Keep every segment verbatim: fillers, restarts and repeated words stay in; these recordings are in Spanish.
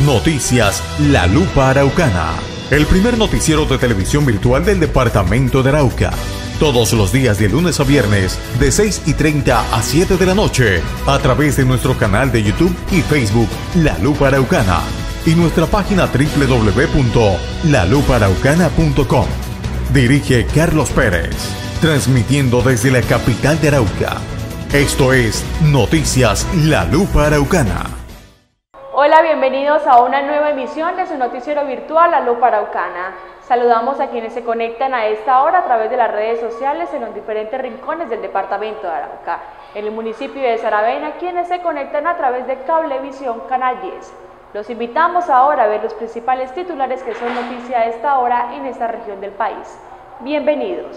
Noticias La Lupa Araucana, el primer noticiero de televisión virtual del departamento de Arauca. Todos los días de lunes a viernes, de seis y treinta a siete de la noche, a través de nuestro canal de YouTube y Facebook La Lupa Araucana y nuestra página doble u doble u doble u punto la lupa araucana punto com. Dirige Carlos Pérez, transmitiendo desde la capital de Arauca. Esto es Noticias La Lupa Araucana. Hola, bienvenidos a una nueva emisión de su noticiero virtual La Lupa Araucana. Saludamos a quienes se conectan a esta hora a través de las redes sociales en los diferentes rincones del departamento de Arauca, en el municipio de Saravena, quienes se conectan a través de Cablevisión Canal diez. Los invitamos ahora a ver los principales titulares que son noticia a esta hora en esta región del país. Bienvenidos.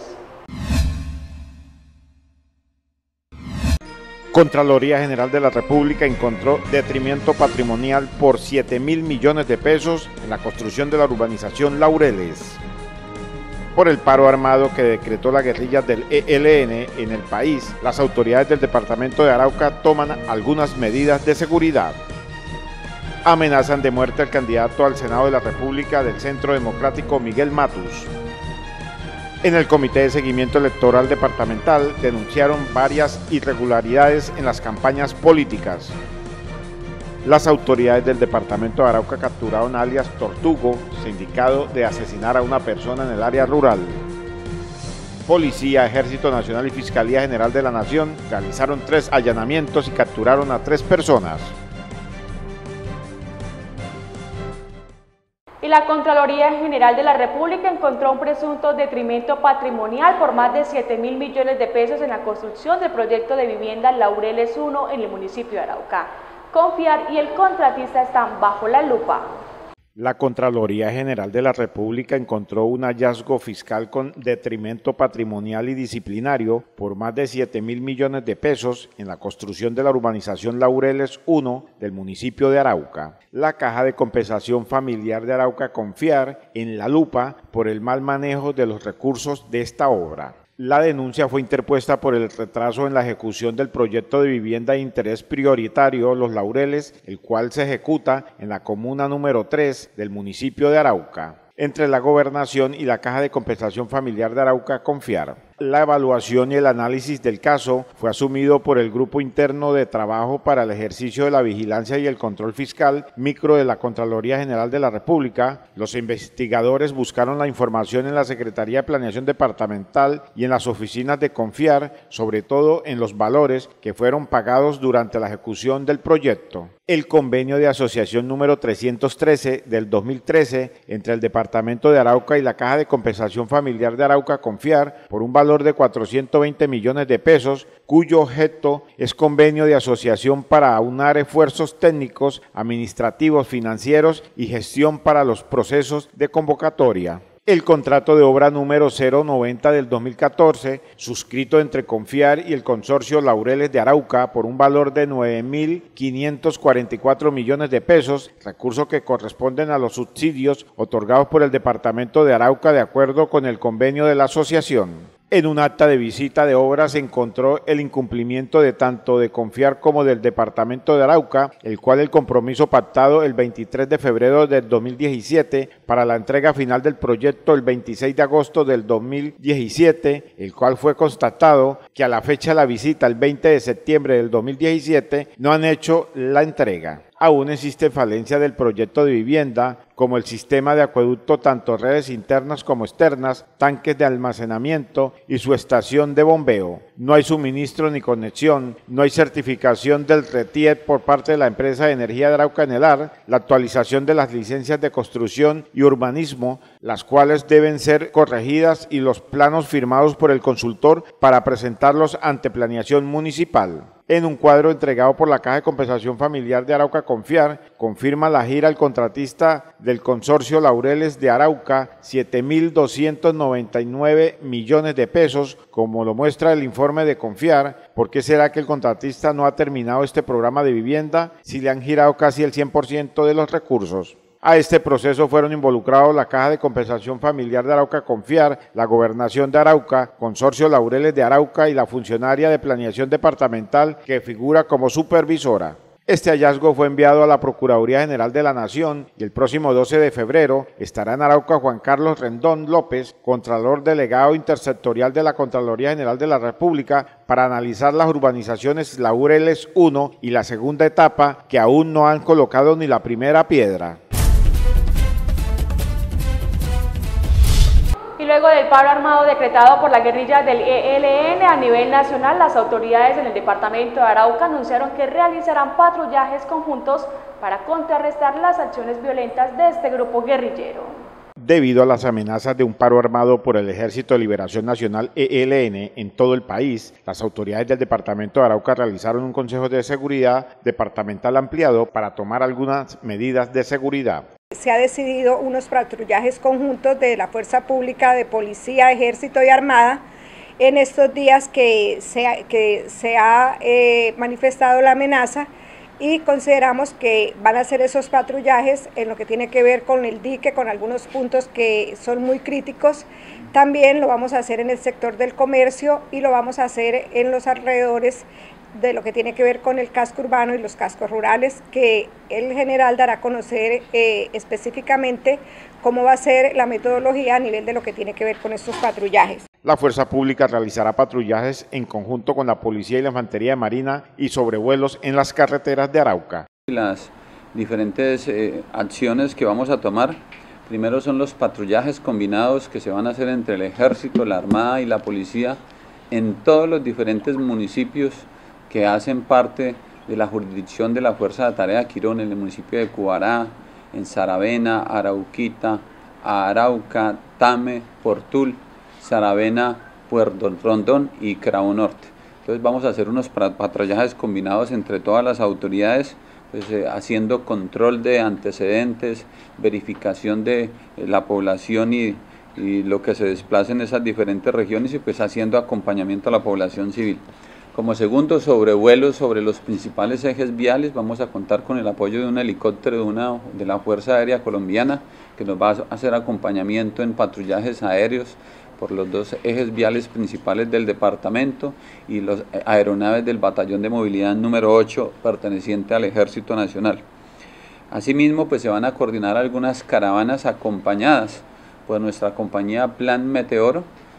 Contraloría General de la República encontró detrimento patrimonial por siete mil millones de pesos en la construcción de la urbanización Laureles. Por el paro armado que decretó la guerrilla del E L N en el país, las autoridades del departamento de Arauca toman algunas medidas de seguridad. Amenazan de muerte al candidato al Senado de la República del Centro Democrático Miguel Matus. En el Comité de Seguimiento Electoral Departamental denunciaron varias irregularidades en las campañas políticas. Las autoridades del departamento de Arauca capturaron a alias Tortugo, sindicado de asesinar a una persona en el área rural. Policía, Ejército Nacional y Fiscalía General de la Nación realizaron tres allanamientos y capturaron a tres personas. Y la Contraloría General de la República encontró un presunto detrimento patrimonial por más de siete mil millones de pesos en la construcción del proyecto de vivienda Laureles uno en el municipio de Arauca. Confiar y el contratista están bajo la lupa. La Contraloría General de la República encontró un hallazgo fiscal con detrimento patrimonial y disciplinario por más de siete mil millones de pesos en la construcción de la urbanización Laureles uno del municipio de Arauca. La Caja de Compensación Familiar de Arauca Confiar en la lupa por el mal manejo de los recursos de esta obra. La denuncia fue interpuesta por el retraso en la ejecución del proyecto de vivienda de interés prioritario Los Laureles, el cual se ejecuta en la comuna número tres del municipio de Arauca, entre la Gobernación y la Caja de Compensación Familiar de Arauca Confiar. La evaluación y el análisis del caso fue asumido por el Grupo Interno de Trabajo para el Ejercicio de la Vigilancia y el Control Fiscal Micro de la Contraloría General de la República. Los investigadores buscaron la información en la Secretaría de Planeación Departamental y en las oficinas de Confiar, sobre todo en los valores que fueron pagados durante la ejecución del proyecto. El convenio de asociación número trescientos trece del dos mil trece entre el Departamento de Arauca y la Caja de Compensación Familiar de Arauca Confiar por un valor de cuatrocientos veinte millones de pesos, cuyo objeto es convenio de asociación para aunar esfuerzos técnicos, administrativos, financieros y gestión para los procesos de convocatoria. El contrato de obra número cero noventa del dos mil catorce, suscrito entre Confiar y el consorcio Laureles de Arauca por un valor de nueve mil quinientos cuarenta y cuatro millones de pesos, recursos que corresponden a los subsidios otorgados por el departamento de Arauca de acuerdo con el convenio de la asociación. En un acta de visita de obra se encontró el incumplimiento de tanto de Confiar como del departamento de Arauca, el cual el compromiso pactado el veintitrés de febrero del dos mil diecisiete para la entrega final del proyecto el veintiséis de agosto del dos mil diecisiete, el cual fue constatado que a la fecha de la visita el veinte de septiembre del dos mil diecisiete no han hecho la entrega. Aún existe falencia del proyecto de vivienda, como el sistema de acueducto, tanto redes internas como externas, tanques de almacenamiento y su estación de bombeo. No hay suministro ni conexión, no hay certificación del RETIET por parte de la empresa de energía de Arauca Enelar, la actualización de las licencias de construcción y urbanismo, las cuales deben ser corregidas, y los planos firmados por el consultor para presentarlos ante planeación municipal. En un cuadro entregado por la Caja de Compensación Familiar de Arauca Confiar, confirma la gira al contratista del consorcio Laureles de Arauca siete mil doscientos noventa y nueve millones de pesos, como lo muestra el informe de Confiar. ¿Por qué será que el contratista no ha terminado este programa de vivienda si le han girado casi el cien por ciento de los recursos? A este proceso fueron involucrados la Caja de Compensación Familiar de Arauca Confiar, la Gobernación de Arauca, Consorcio Laureles de Arauca y la funcionaria de Planeación Departamental que figura como supervisora. Este hallazgo fue enviado a la Procuraduría General de la Nación y el próximo doce de febrero estará en Arauca Juan Carlos Rendón López, Contralor Delegado Intersectorial de la Contraloría General de la República, para analizar las urbanizaciones Laureles uno y la segunda etapa que aún no han colocado ni la primera piedra. Y luego del paro armado decretado por la guerrilla del E L N a nivel nacional, las autoridades en el departamento de Arauca anunciaron que realizarán patrullajes conjuntos para contrarrestar las acciones violentas de este grupo guerrillero. Debido a las amenazas de un paro armado por el Ejército de Liberación Nacional E L N en todo el país, las autoridades del departamento de Arauca realizaron un consejo de seguridad departamental ampliado para tomar algunas medidas de seguridad. Se ha decidido unos patrullajes conjuntos de la Fuerza Pública, de Policía, Ejército y Armada en estos días que se ha, que se ha eh, manifestado la amenaza, y consideramos que van a hacer esos patrullajes en lo que tiene que ver con el dique, con algunos puntos que son muy críticos. También lo vamos a hacer en el sector del comercio y lo vamos a hacer en los alrededores de lo que tiene que ver con el casco urbano y los cascos rurales, que el general dará a conocer eh, específicamente cómo va a ser la metodología a nivel de lo que tiene que ver con estos patrullajes. La Fuerza Pública realizará patrullajes en conjunto con la Policía y la Infantería de Marina y sobrevuelos en las carreteras de Arauca. Las diferentes eh, acciones que vamos a tomar, primero son los patrullajes combinados que se van a hacer entre el Ejército, la Armada y la Policía en todos los diferentes municipios que hacen parte de la jurisdicción de la Fuerza de Tarea Quirón, en el municipio de Cubará, en Saravena, Arauquita, Arauca, Tame, Portul, Saravena, Puerto Rondón y Cravo Norte. Entonces vamos a hacer unos patrullajes combinados entre todas las autoridades, pues, eh, haciendo control de antecedentes, verificación de eh, la población y, y lo que se desplace en esas diferentes regiones, y pues haciendo acompañamiento a la población civil. Como segundo sobrevuelo sobre los principales ejes viales, vamos a contar con el apoyo de un helicóptero de, una, de la Fuerza Aérea Colombiana, que nos va a hacer acompañamiento en patrullajes aéreos por los dos ejes viales principales del departamento y las aeronaves del Batallón de Movilidad número ocho, perteneciente al Ejército Nacional. Asimismo, pues se van a coordinar algunas caravanas acompañadas por nuestra compañía Plan Meteoro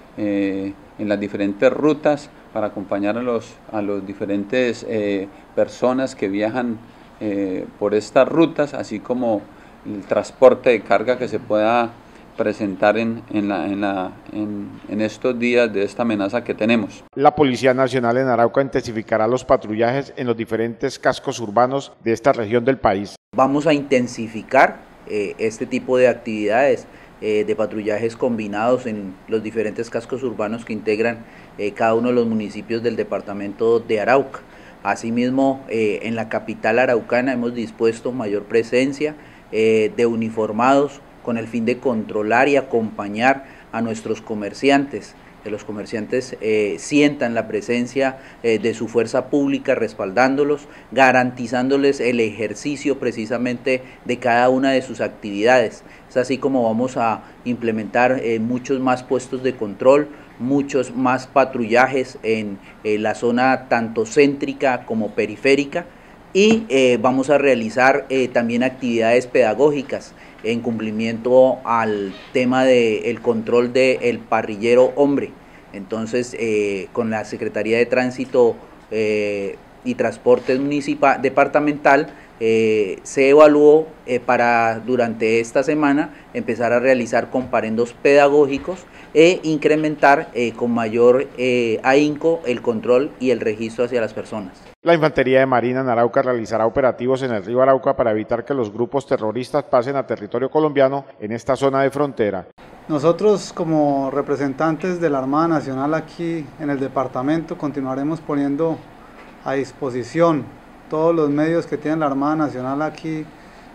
eh, en las diferentes rutas, para acompañar a los, a los diferentes eh, personas que viajan eh, por estas rutas, así como el transporte de carga que se pueda presentar en, en, la, en, la, en, en estos días de esta amenaza que tenemos. La Policía Nacional en Arauca intensificará los patrullajes en los diferentes cascos urbanos de esta región del país. Vamos a intensificar eh, este tipo de actividades eh, de patrullajes combinados en los diferentes cascos urbanos que integran eh, cada uno de los municipios del departamento de Arauca. Asimismo, eh, en la capital araucana hemos dispuesto mayor presencia eh, de uniformados con el fin de controlar y acompañar a nuestros comerciantes, que los comerciantes eh, sientan la presencia eh, de su fuerza pública respaldándolos, garantizándoles el ejercicio precisamente de cada una de sus actividades. Es así como vamos a implementar eh, muchos más puestos de control, muchos más patrullajes en eh, la zona tanto céntrica como periférica, y eh, vamos a realizar eh, también actividades pedagógicas en cumplimiento al tema del control del parrillero hombre. Entonces, eh, con la Secretaría de Tránsito eh, y Transporte Municipal Departamental, eh, se evaluó eh, para durante esta semana empezar a realizar comparendos pedagógicos e incrementar eh, con mayor eh, ahínco el control y el registro hacia las personas. La Infantería de Marina en Arauca realizará operativos en el río Arauca para evitar que los grupos terroristas pasen a territorio colombiano en esta zona de frontera. Nosotros, como representantes de la Armada Nacional aquí en el departamento, continuaremos poniendo a disposición todos los medios que tiene la Armada Nacional aquí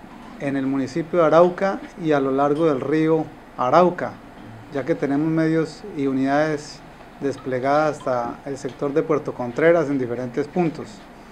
en el municipio de Arauca y a lo largo del río Arauca, ya que tenemos medios y unidades desplegadas hasta el sector de Puerto Contreras en diferentes puntos.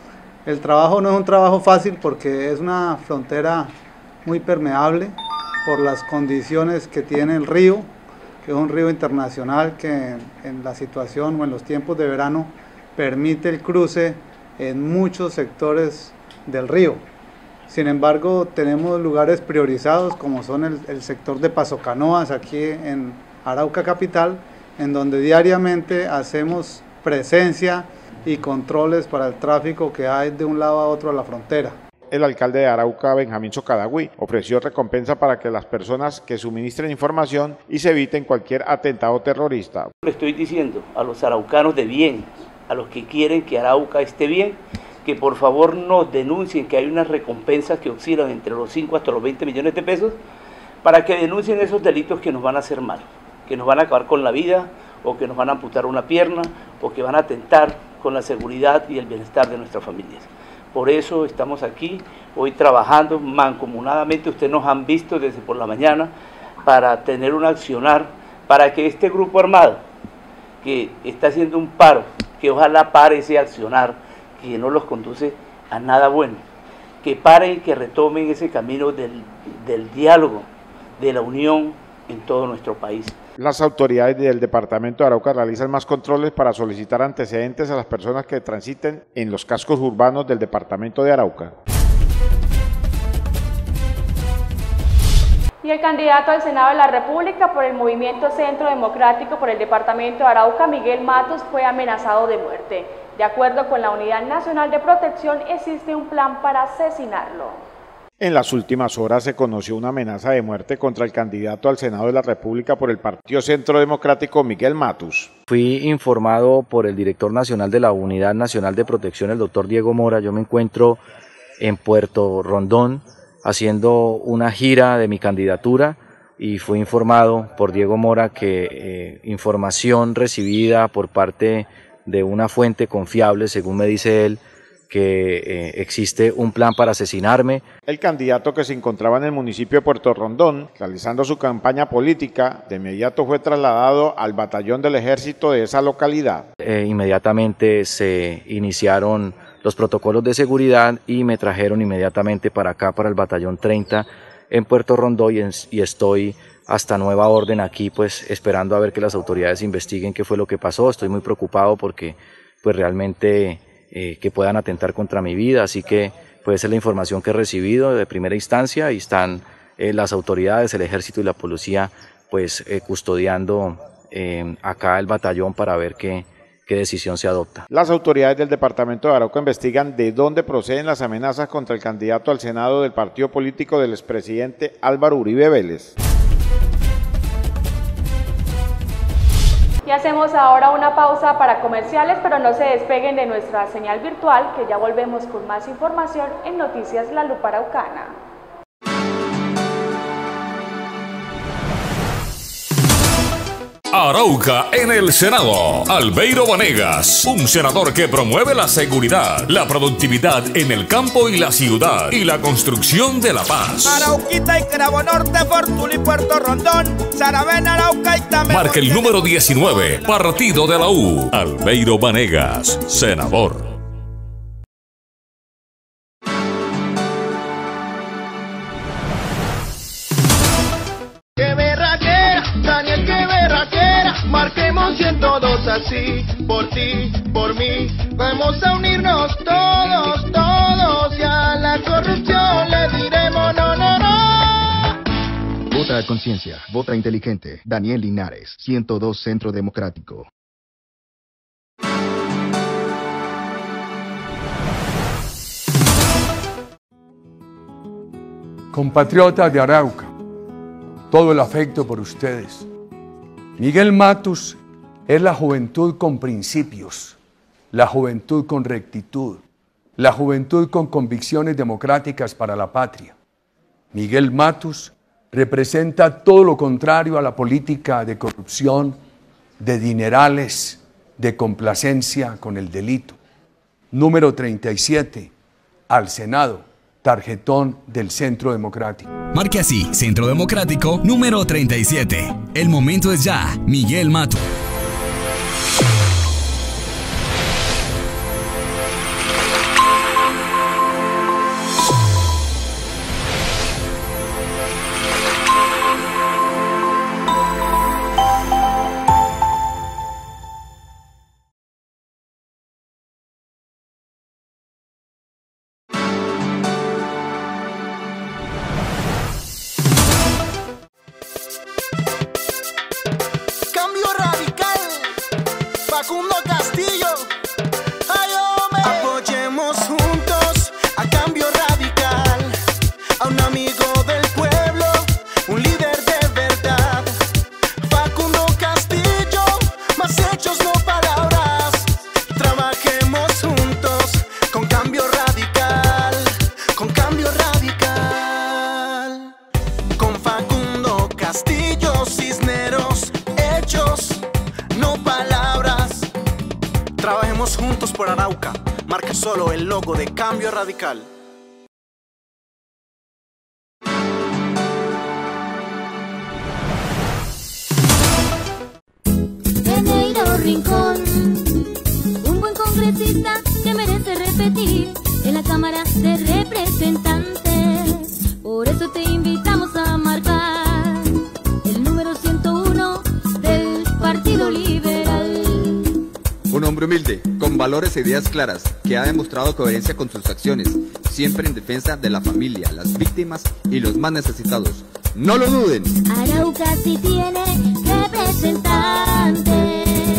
El trabajo no es un trabajo fácil porque es una frontera muy permeable por las condiciones que tiene el río, que es un río internacional que en, en la situación o en los tiempos de verano permite el cruce en muchos sectores del río. Sin embargo, tenemos lugares priorizados como son el, el sector de Pasocanoas aquí en Arauca Capital, en donde diariamente hacemos presencia y controles para el tráfico que hay de un lado a otro a la frontera. El alcalde de Arauca, Benjamín Socadagüí, ofreció recompensa para que las personas que suministren información y se eviten cualquier atentado terrorista. Le estoy diciendo a los araucanos de bien, a los que quieren que Arauca esté bien, que por favor nos denuncien, que hay unas recompensas que oscilan entre los cinco hasta los veinte millones de pesos, para que denuncien esos delitos que nos van a hacer mal, que nos van a acabar con la vida, o que nos van a amputar una pierna, o que van a atentar con la seguridad y el bienestar de nuestras familias. Por eso estamos aquí, hoy trabajando mancomunadamente, ustedes nos han visto desde por la mañana, para tener un accionar, para que este grupo armado, que está haciendo un paro, que ojalá pare ese accionar, que no los conduce a nada bueno, que paren y que retomen ese camino del, del diálogo, de la unión en todo nuestro país. Las autoridades del departamento de Arauca realizan más controles para solicitar antecedentes a las personas que transiten en los cascos urbanos del departamento de Arauca. Y el candidato al Senado de la República por el Movimiento Centro Democrático por el departamento de Arauca, Miguel Matos, fue amenazado de muerte. De acuerdo con la Unidad Nacional de Protección, existe un plan para asesinarlo. En las últimas horas se conoció una amenaza de muerte contra el candidato al Senado de la República por el Partido Centro Democrático, Miguel Matos. Fui informado por el director nacional de la Unidad Nacional de Protección, el doctor Diego Mora. Yo me encuentro en Puerto Rondón haciendo una gira de mi candidatura y fui informado por Diego Mora que eh, información recibida por parte de una fuente confiable, según me dice él, que eh, existe un plan para asesinarme. El candidato, que se encontraba en el municipio de Puerto Rondón realizando su campaña política, de inmediato fue trasladado al batallón del ejército de esa localidad. Eh, inmediatamente se iniciaron los protocolos de seguridad y me trajeron inmediatamente para acá, para el batallón treinta en Puerto Rondón, y, en, y estoy hasta nueva orden aquí, pues esperando a ver que las autoridades investiguen qué fue lo que pasó. Estoy muy preocupado porque pues realmente Eh, que puedan atentar contra mi vida, así que puede ser la información que he recibido de primera instancia y están eh, las autoridades, el ejército y la policía pues eh, custodiando eh, acá el batallón para ver qué, qué decisión se adopta. Las autoridades del departamento de Arauca investigan de dónde proceden las amenazas contra el candidato al Senado del partido político del expresidente Álvaro Uribe Vélez. Y hacemos ahora una pausa para comerciales, pero no se despeguen de nuestra señal virtual, que ya volvemos con más información en Noticias La Lupa Araucana. Arauca en el Senado. Albeiro Vanegas, un senador que promueve la seguridad, la productividad en el campo y la ciudad y la construcción de la paz. Arauquita y Cravo Norte, Fortuna y Puerto Rondón, Saravena, Arauca y también. Marca el número diecinueve, Partido de la U. Albeiro Vanegas, senador. Marquemos ciento dos así, por ti, por mí. Vamos a unirnos todos, todos, y a la corrupción le diremos no, no, no. Vota a conciencia, vota inteligente. Daniel Linares, ciento dos Centro Democrático. Compatriotas de Arauca, todo el afecto por ustedes. Miguel Matos es la juventud con principios, la juventud con rectitud, la juventud con convicciones democráticas para la patria. Miguel Matos representa todo lo contrario a la política de corrupción, de dinerales, de complacencia con el delito. Número treinta y siete, al Senado. Tarjetón del Centro Democrático. Marque así, Centro Democrático, número treinta y siete. El momento es ya. Miguel Matos. Facundo Castillo. Ay, hombre. Apoyemos juntos a Cambio Radical, a un amigo del pueblo, un líder de verdad. Facundo Castillo, más hechos no palabras. Trabajemos juntos con Cambio Radical, con Cambio Radical. Con Facundo Castillo Cisneros, hechos no palabras. Trabajemos juntos por Arauca, marca solo el logo de Cambio Radical. Eneiro Rincón, un buen congresista que merece repetir en la Cámara de Representantes. Por eso te invitamos a marcar el número ciento uno del Partido Liberal. Un hombre humilde, con valores e ideas claras, que ha demostrado coherencia con sus acciones, siempre en defensa de la familia, las víctimas y los más necesitados. ¡No lo duden! Arauca sí tiene representante.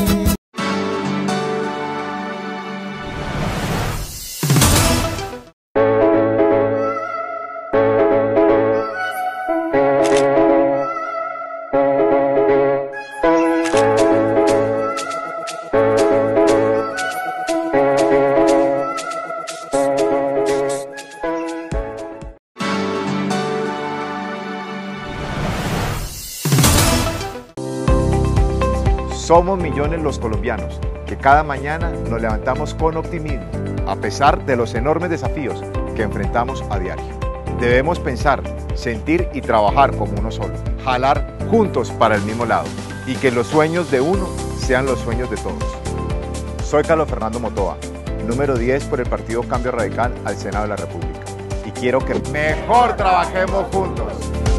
Somos millones los colombianos que cada mañana nos levantamos con optimismo, a pesar de los enormes desafíos que enfrentamos a diario. Debemos pensar, sentir y trabajar como uno solo, jalar juntos para el mismo lado y que los sueños de uno sean los sueños de todos. Soy Carlos Fernando Motoa, número diez por el Partido Cambio Radical al Senado de la República, y quiero que mejor trabajemos juntos.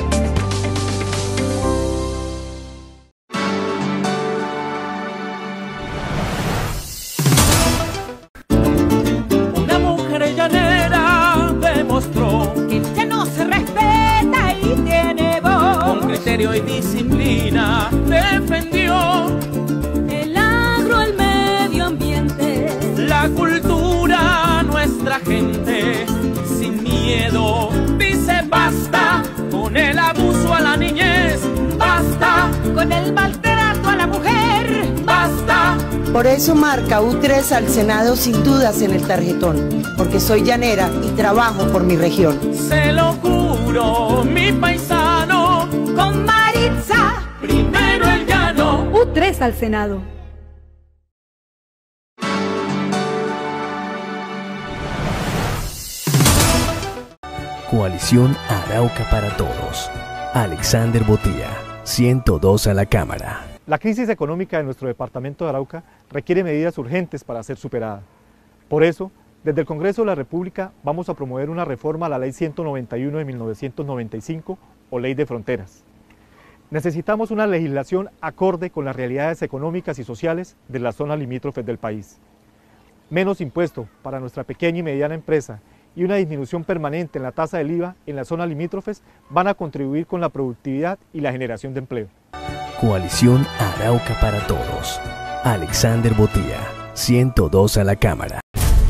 Que ya no se respeta y tiene voz. Con criterio y disciplina defendió el agro, el medio ambiente, la cultura, nuestra gente. Sin miedo dice basta con el abuso a la niñez, basta con el maltrato a la mujer, basta. Por eso marca U tres al Senado sin dudas en el tarjetón, porque soy llanera y trabajo por mi región. Se lo juro, mi paisano, con Maritza, primero el llano. U tres al Senado. Coalición Arauca para Todos. Alexander Botía, ciento dos a la Cámara. La crisis económica de nuestro departamento de Arauca requiere medidas urgentes para ser superada. Por eso, desde el Congreso de la República vamos a promover una reforma a la Ley ciento noventa y uno de mil novecientos noventa y cinco o Ley de Fronteras. Necesitamos una legislación acorde con las realidades económicas y sociales de las zonas limítrofes del país. Menos impuesto para nuestra pequeña y mediana empresa y una disminución permanente en la tasa del I V A en las zonas limítrofes van a contribuir con la productividad y la generación de empleo. Coalición Arauca para Todos. Alexander Botía, ciento dos a la Cámara.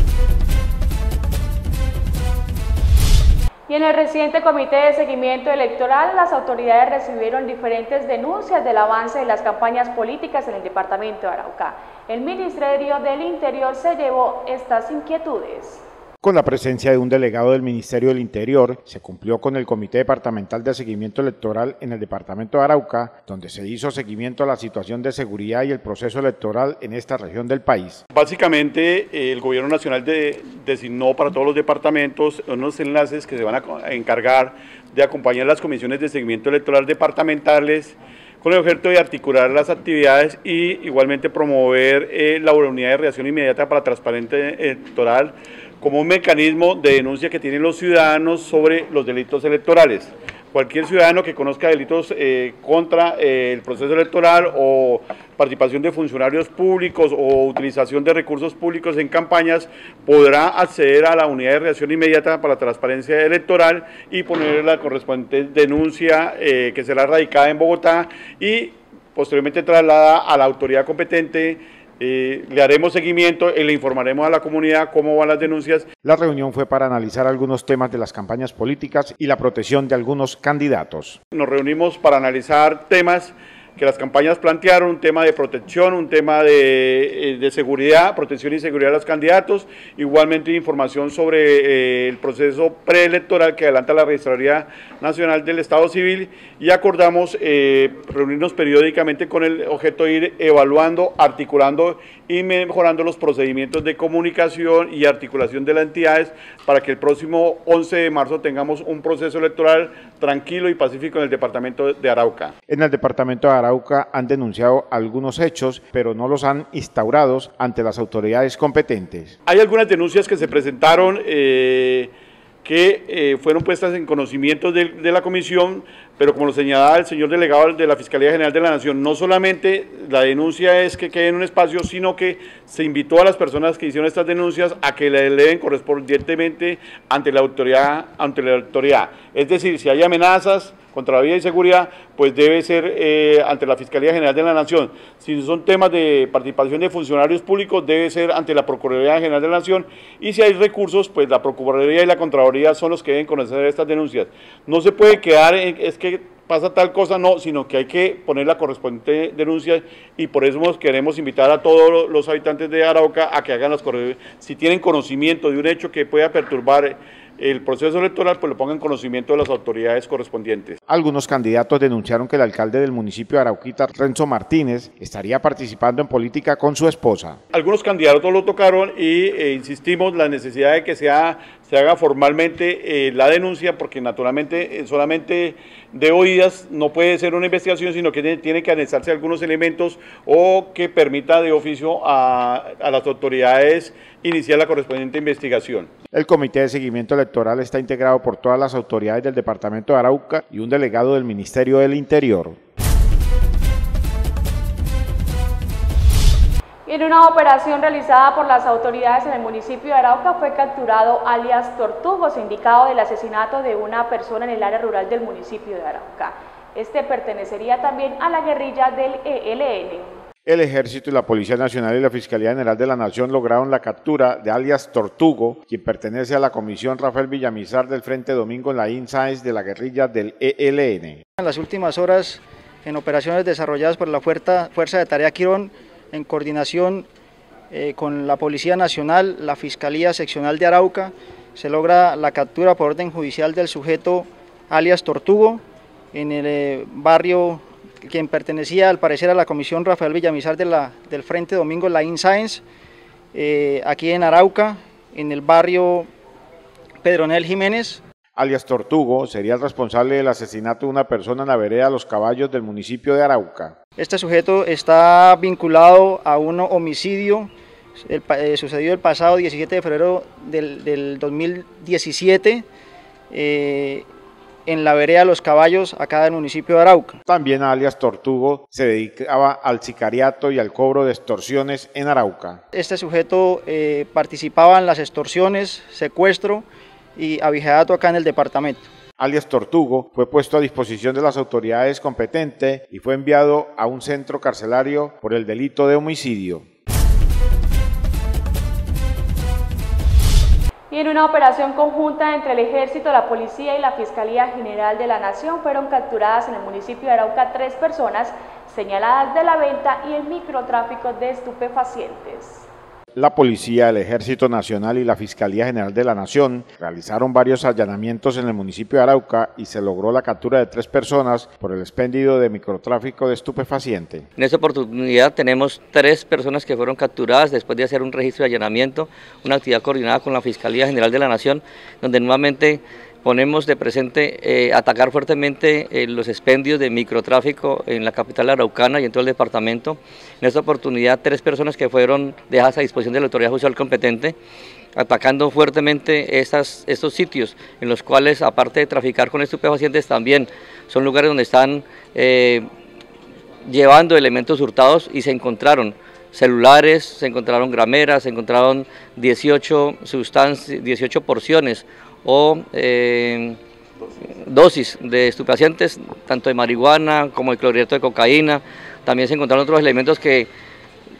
Y en el reciente Comité de Seguimiento Electoral, las autoridades recibieron diferentes denuncias del avance de las campañas políticas en el departamento de Arauca. El Ministerio del Interior se llevó estas inquietudes. Con la presencia de un delegado del Ministerio del Interior, se cumplió con el Comité Departamental de Seguimiento Electoral en el departamento de Arauca, donde se hizo seguimiento a la situación de seguridad y el proceso electoral en esta región del país. Básicamente, eh, el Gobierno Nacional de, designó para todos los departamentos unos enlaces que se van a encargar de acompañar las comisiones de seguimiento electoral departamentales con el objeto de articular las actividades y igualmente promover eh, la unidad de reacción inmediata para transparente electoral como un mecanismo de denuncia que tienen los ciudadanos sobre los delitos electorales. Cualquier ciudadano que conozca delitos eh, contra eh, el proceso electoral o participación de funcionarios públicos o utilización de recursos públicos en campañas podrá acceder a la unidad de reacción inmediata para la transparencia electoral y poner la correspondiente denuncia eh, que será radicada en Bogotá y posteriormente trasladada a la autoridad competente Eh, le haremos seguimiento y le informaremos a la comunidad cómo van las denuncias. La reunión fue para analizar algunos temas de las campañas políticas y la protección de algunos candidatos. Nos reunimos para analizar temas que las campañas plantearon, un tema de protección, un tema de, de seguridad, protección y seguridad de los candidatos, igualmente información sobre eh, el proceso preelectoral que adelanta la Registraduría Nacional del Estado Civil, y acordamos eh, reunirnos periódicamente con el objeto de ir evaluando, articulando y mejorando los procedimientos de comunicación y articulación de las entidades para que el próximo once de marzo tengamos un proceso electoral tranquilo y pacífico en el departamento de Arauca. En el departamento de Arauca han denunciado algunos hechos, pero no los han instaurado ante las autoridades competentes. Hay algunas denuncias que se presentaron eh, que eh, fueron puestas en conocimiento de, de la comisión, pero como lo señalaba el señor delegado de la Fiscalía General de la Nación, no solamente la denuncia es que quede en un espacio, sino que se invitó a las personas que hicieron estas denuncias a que le eleven correspondientemente ante la autoridad, ante la autoridad. Es decir, si hay amenazas contra la vida y seguridad, pues debe ser eh, ante la Fiscalía General de la Nación. Si son temas de participación de funcionarios públicos, debe ser ante la Procuraduría General de la Nación, y si hay recursos, pues la Procuraduría y la Contraloría son los que deben conocer estas denuncias. No se puede quedar en, es que pasa tal cosa, no, sino que hay que poner la correspondiente denuncia, y por eso nos queremos invitar a todos los habitantes de Arauca a que hagan las correspondientes. Si tienen conocimiento de un hecho que pueda perturbar el proceso electoral, pues lo pongan en conocimiento de las autoridades correspondientes. Algunos candidatos denunciaron que el alcalde del municipio de Arauquita, Renzo Martínez, estaría participando en política con su esposa. Algunos candidatos lo tocaron y eh, insistimos la necesidad de que sea, se haga formalmente eh, la denuncia, porque naturalmente eh, solamente de oídas no puede ser una investigación, sino que tiene que anexarse algunos elementos o que permita de oficio a, a las autoridades iniciar la correspondiente investigación. El Comité de Seguimiento Electoral está integrado por todas las autoridades del departamento de Arauca y un delegado del Ministerio del Interior. En una operación realizada por las autoridades en el municipio de Arauca fue capturado alias Tortugo, sindicado del asesinato de una persona en el área rural del municipio de Arauca. Este pertenecería también a la guerrilla del E L N. El Ejército y la Policía Nacional y la Fiscalía General de la Nación lograron la captura de alias Tortugo, quien pertenece a la Comisión Rafael Villamizar del Frente Domingo en la INSAES de la guerrilla del E L N. En las últimas horas, en operaciones desarrolladas por la Fuerza, Fuerza de Tarea Quirón, en coordinación eh, con la Policía Nacional, la Fiscalía Seccional de Arauca, se logra la captura por orden judicial del sujeto alias Tortugo en el eh, barrio, quien pertenecía al parecer a la Comisión Rafael Villamizar de la, del Frente Domingo, la INSAENS, eh, aquí en Arauca, en el barrio Pedronel Jiménez. Alias Tortugo sería el responsable del asesinato de una persona en la vereda Los Caballos del municipio de Arauca. Este sujeto está vinculado a un homicidio el, eh, sucedido el pasado diecisiete de febrero del, del dos mil diecisiete, eh, en la vereda Los Caballos, acá del municipio de Arauca. También alias Tortugo se dedicaba al sicariato y al cobro de extorsiones en Arauca. Este sujeto eh, participaba en las extorsiones, secuestro y abigeato acá en el departamento. Alias Tortugo fue puesto a disposición de las autoridades competentes y fue enviado a un centro carcelario por el delito de homicidio. Y en una operación conjunta entre el Ejército, la Policía y la Fiscalía General de la Nación fueron capturadas en el municipio de Arauca tres personas señaladas de la venta y el microtráfico de estupefacientes. La Policía, el Ejército Nacional y la Fiscalía General de la Nación realizaron varios allanamientos en el municipio de Arauca y se logró la captura de tres personas por el expendio de microtráfico de estupefaciente. En esta oportunidad tenemos tres personas que fueron capturadas después de hacer un registro de allanamiento, una actividad coordinada con la Fiscalía General de la Nación, donde nuevamente ponemos de presente eh, atacar fuertemente eh, los expendios de microtráfico en la capital araucana y en todo el departamento. En esta oportunidad, tres personas que fueron dejadas a disposición de la autoridad judicial competente, atacando fuertemente estas, estos sitios en los cuales, aparte de traficar con estupefacientes, también son lugares donde están eh, llevando elementos hurtados, y se encontraron celulares, se encontraron grameras, se encontraron dieciocho sustancias, dieciocho porciones o eh, dosis de estupefacientes, tanto de marihuana como de clorhidrato de cocaína. También se encontraron otros elementos que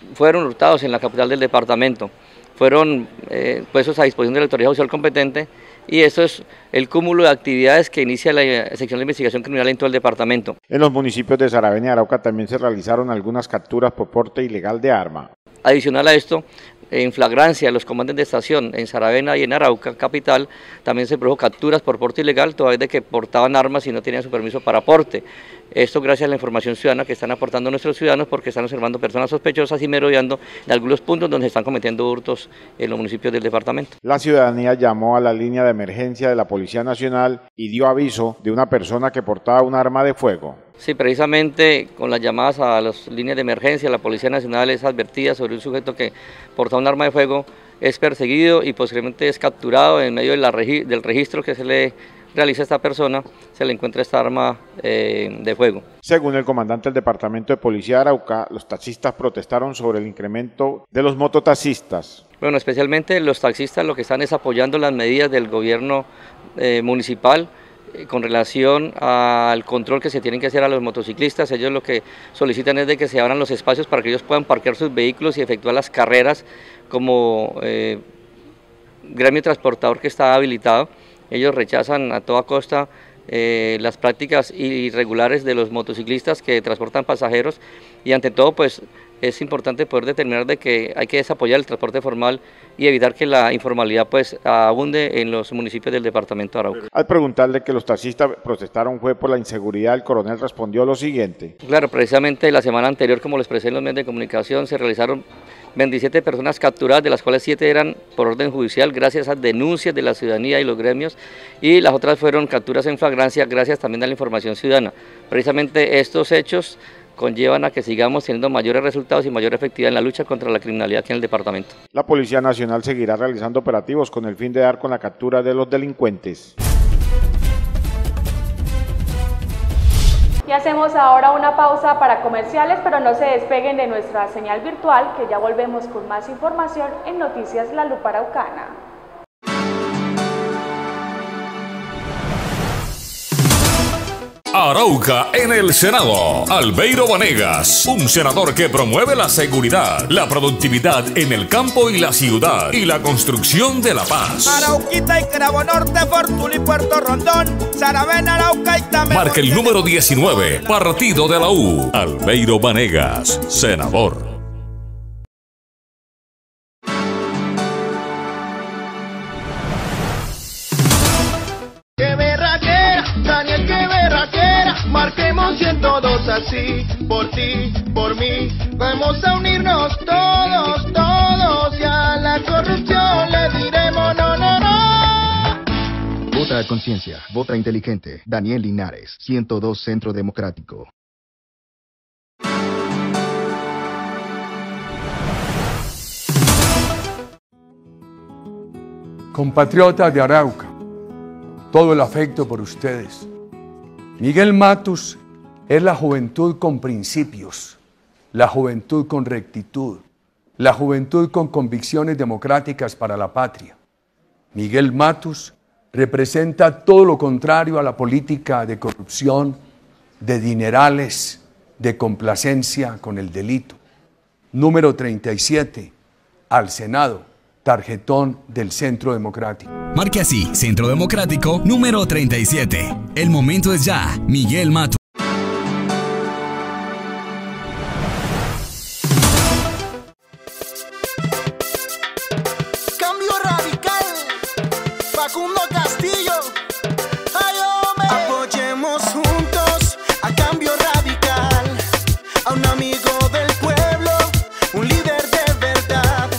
fueron hurtados en la capital del departamento. Fueron eh, puestos a disposición de la autoridad judicial competente y eso es el cúmulo de actividades que inicia la sección de investigación criminal en todo el departamento. En los municipios de Saravena y Arauca también se realizaron algunas capturas por porte ilegal de arma. Adicional a esto, en flagrancia, los comandantes de estación en Saravena y en Arauca, capital, también se produjo capturas por porte ilegal, toda vez de que portaban armas y no tenían su permiso para porte. Esto gracias a la información ciudadana que están aportando nuestros ciudadanos porque están observando personas sospechosas y merodeando en algunos puntos donde se están cometiendo hurtos en los municipios del departamento. La ciudadanía llamó a la línea de emergencia de la Policía Nacional y dio aviso de una persona que portaba un arma de fuego. Sí, precisamente con las llamadas a las líneas de emergencia, la Policía Nacional es advertida sobre un sujeto que portaba un arma de fuego, es perseguido y posteriormente es capturado en medio de la regi del registro que se le realiza a esta persona, se le encuentra esta arma eh, de fuego. Según el comandante del Departamento de Policía de Arauca, los taxistas protestaron sobre el incremento de los mototaxistas. Bueno, especialmente los taxistas lo que están es apoyando las medidas del gobierno eh, municipal eh, con relación al control que se tienen que hacer a los motociclistas. Ellos lo que solicitan es de que se abran los espacios para que ellos puedan parquear sus vehículos y efectuar las carreras como eh, gremio transportador que está habilitado. Ellos rechazan a toda costa eh, las prácticas irregulares de los motociclistas que transportan pasajeros y ante todo pues es importante poder determinar de que hay que desapoyar el transporte formal y evitar que la informalidad pues abunde en los municipios del departamento de Arauca. Al preguntarle que los taxistas protestaron fue por la inseguridad, el coronel respondió lo siguiente. Claro, precisamente la semana anterior, como lo expresé en los medios de comunicación, se realizaron veintisiete personas capturadas, de las cuales siete eran por orden judicial gracias a denuncias de la ciudadanía y los gremios y las otras fueron capturas en flagrancia gracias también a la información ciudadana. Precisamente estos hechos conllevan a que sigamos teniendo mayores resultados y mayor efectividad en la lucha contra la criminalidad aquí en el departamento. La Policía Nacional seguirá realizando operativos con el fin de dar con la captura de los delincuentes. Y hacemos ahora una pausa para comerciales, pero no se despeguen de nuestra señal virtual, que ya volvemos con más información en Noticias La Lupa Araucana. Arauca en el Senado. Albeiro Vanegas, un senador que promueve la seguridad, la productividad en el campo y la ciudad y la construcción de la paz. Arauquita y Cravo Norte, Fortuna y Puerto Rondón, Saravena, Arauca y también. Marca el número diecinueve, Partido de la U. Albeiro Vanegas, senador. Daniel, qué berraquera, marquemos ciento dos así, por ti, por mí, vamos a unirnos todos, todos, y a la corrupción le diremos no, no, no. Vota a conciencia, vota inteligente. Daniel Linares, ciento dos Centro Democrático. Compatriotas de Arauca, todo el afecto por ustedes. Miguel Matus es la juventud con principios, la juventud con rectitud, la juventud con convicciones democráticas para la patria. Miguel Matus representa todo lo contrario a la política de corrupción, de dinerales, de complacencia con el delito. Número treinta y siete, al Senado. Tarjetón del Centro Democrático. Marque así, Centro Democrático, número treinta y siete. El momento es ya. Miguel Matus. Cambio radical, Facundo Castillo. Ay, hombre. Apoyemos juntos a Cambio Radical, a un amigo del pueblo, un líder de verdad.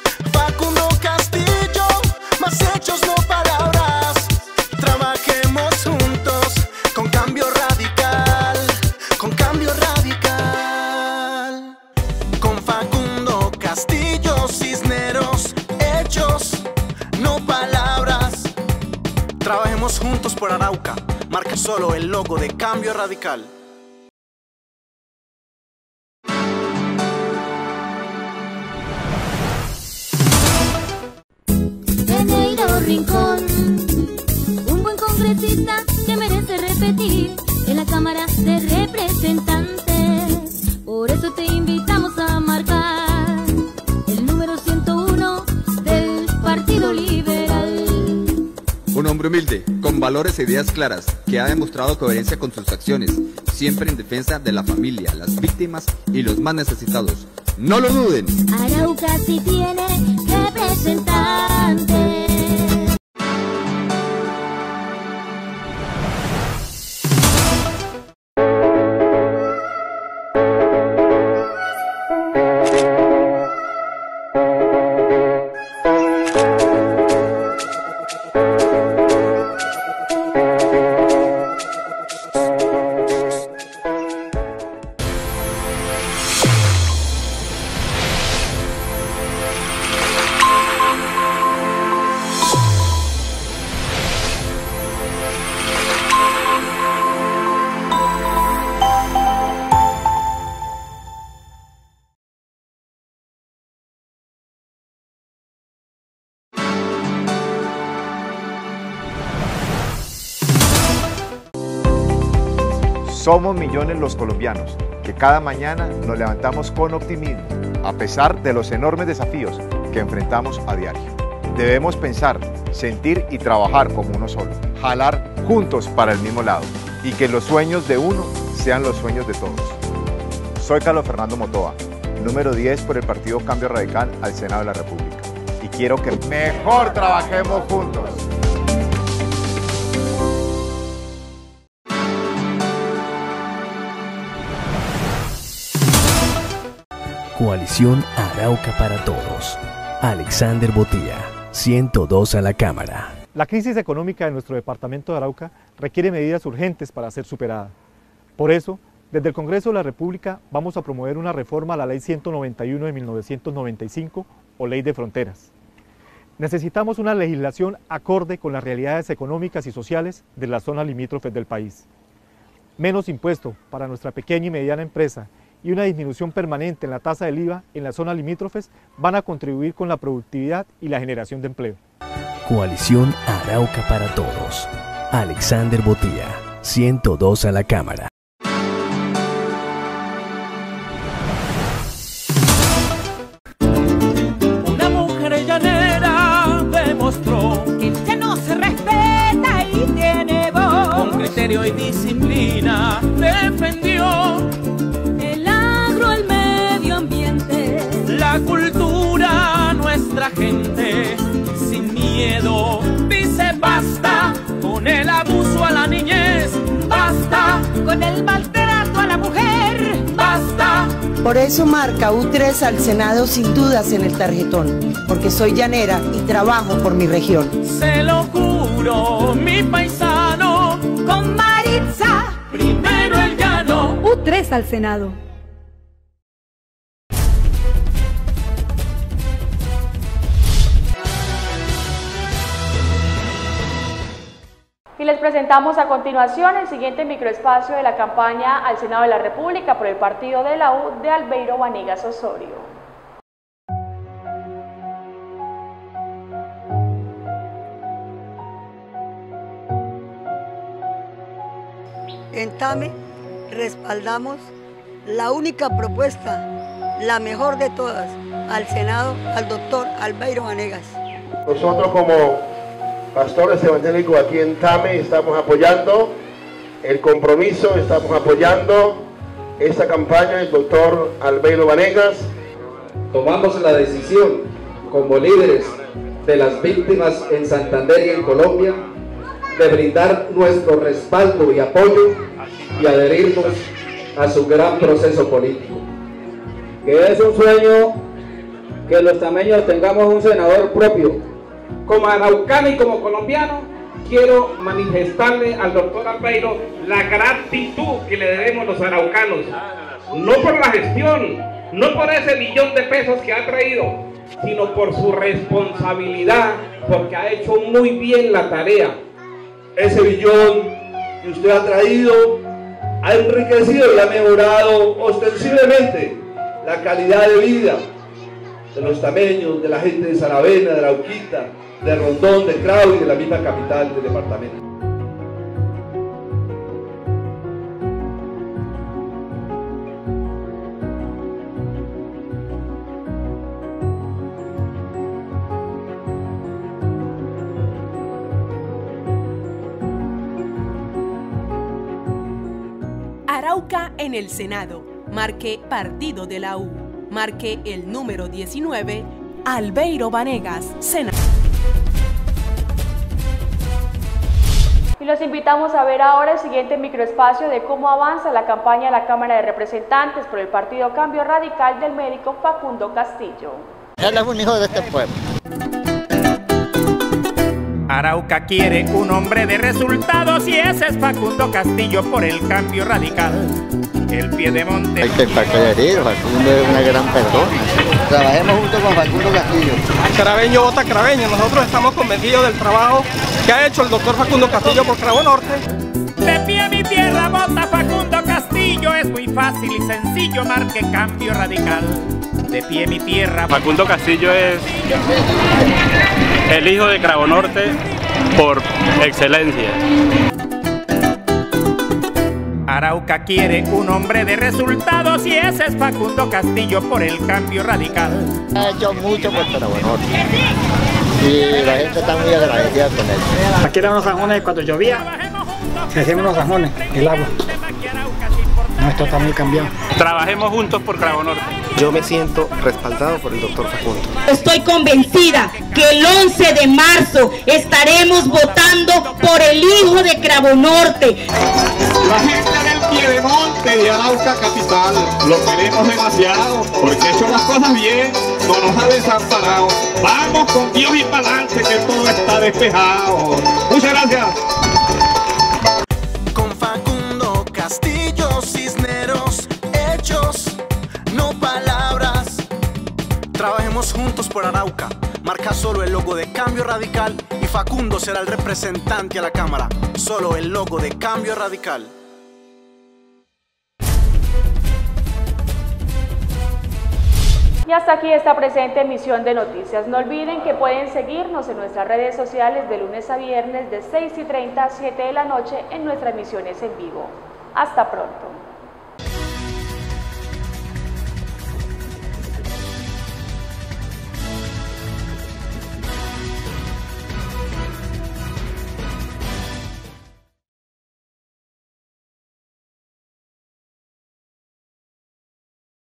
Hechos, no palabras. Trabajemos juntos con Cambio Radical, con Cambio Radical. Con Facundo Castillo Cisneros, hechos, no palabras. Trabajemos juntos por Arauca. Marca solo el logo de Cambio Radical. Rincón, un buen congresista que merece repetir en la Cámara de Representantes. Por eso te invitamos a marcar hombre humilde, con valores e ideas claras, que ha demostrado coherencia con sus acciones, siempre en defensa de la familia, las víctimas y los más necesitados. ¡No lo duden! Arauca sí tiene representante. Somos millones los colombianos que cada mañana nos levantamos con optimismo, a pesar de los enormes desafíos que enfrentamos a diario. Debemos pensar, sentir y trabajar como uno solo, jalar juntos para el mismo lado y que los sueños de uno sean los sueños de todos. Soy Carlos Fernando Motoa, número diez por el Partido Cambio Radical al Senado de la República, y quiero que mejor trabajemos juntos. Coalición Arauca para Todos. Alexander Botía, ciento dos a la Cámara. La crisis económica de nuestro departamento de Arauca requiere medidas urgentes para ser superada. Por eso, desde el Congreso de la República vamos a promover una reforma a la Ley ciento noventa y uno de mil novecientos noventa y cinco o Ley de Fronteras. Necesitamos una legislación acorde con las realidades económicas y sociales de las zonas limítrofes del país. Menos impuesto para nuestra pequeña y mediana empresa y una disminución permanente en la tasa del I V A en las zonas limítrofes van a contribuir con la productividad y la generación de empleo. Coalición Arauca para Todos. Alexander Botía, ciento dos a la Cámara. Una mujer llanera demostró que el llano se respeta y tiene voz. Con criterio y disciplina defendió la cultura, nuestra gente, sin miedo, dice basta con el abuso a la niñez, basta con el maltrato a la mujer, basta. Por eso marca U tres al Senado sin dudas en el tarjetón, porque soy llanera y trabajo por mi región. Se lo juro, mi paisano, con Maritza, primero el llano. U tres al Senado. Y les presentamos a continuación el siguiente microespacio de la campaña al Senado de la República por el partido de la U de Albeiro Vanegas Osorio. En Tame respaldamos la única propuesta, la mejor de todas, al Senado, al doctor Albeiro Vanegas. Nosotros como pastores evangélicos aquí en Tame estamos apoyando el compromiso, estamos apoyando esta campaña del doctor Albeiro Vanegas. Tomamos la decisión como líderes de las víctimas en Santander y en Colombia de brindar nuestro respaldo y apoyo y adherirnos a su gran proceso político. Que es un sueño que los tameños tengamos un senador propio. Como araucano y como colombiano, quiero manifestarle al doctor Albeiro la gratitud que le debemos los araucanos, no por la gestión, no por ese millón de pesos que ha traído, sino por su responsabilidad, porque ha hecho muy bien la tarea. Ese billón que usted ha traído ha enriquecido y ha mejorado ostensiblemente la calidad de vida de los tameños, de la gente de Saravena, de Arauquita, de Rondón, de Crau y de la misma capital del departamento. Arauca en el Senado. Marque Partido de la U. Marque el número diecinueve. Albeiro Vanegas, Senado. Y los invitamos a ver ahora el siguiente microespacio de cómo avanza la campaña de la Cámara de Representantes por el Partido Cambio Radical del médico Facundo Castillo. Él es un hijo de este pueblo. Arauca quiere un hombre de resultados y ese es Facundo Castillo por el Cambio Radical. El Piedemonte. Hay que querer, Facundo es una gran persona. Trabajemos juntos con Facundo Castillo. Craveño vota Craveño. Nosotros estamos convencidos del trabajo que ha hecho el doctor Facundo Castillo por Cravo Norte. De pie a mi tierra vota Facundo Castillo. Es muy fácil y sencillo, marque Cambio Radical. De pie a mi tierra. Facundo Castillo es el hijo de Cravo Norte por excelencia. Arauca quiere un hombre de resultados y ese es Facundo Castillo por el Cambio Radical. Ha hecho mucho por Cravo Norte y la gente está muy agradecida con él. Aquí eran unos rajones cuando llovía, se hacían unos rajones, el agua. No, esto está muy cambiado. Trabajemos juntos por Cravo Norte. Yo me siento respaldado por el doctor Facundo. Estoy convencida que el once de marzo estaremos votando por el hijo de Cravo Norte. La gente del Piedemonte de Arauca Capital lo queremos demasiado porque ha hecho las cosas bien, no nos ha desamparado. Vamos con Dios y para adelante que todo está despejado. Muchas gracias. Con Facundo Castillo, Cisneros, hechos, no palabras. Trabajemos juntos por Arauca. Marca solo el logo de Cambio Radical y Facundo será el representante a la Cámara. Solo el logo de Cambio Radical. Y hasta aquí esta presente emisión de noticias. No olviden que pueden seguirnos en nuestras redes sociales de lunes a viernes de seis y treinta a siete de la noche en nuestras emisiones en vivo. Hasta pronto.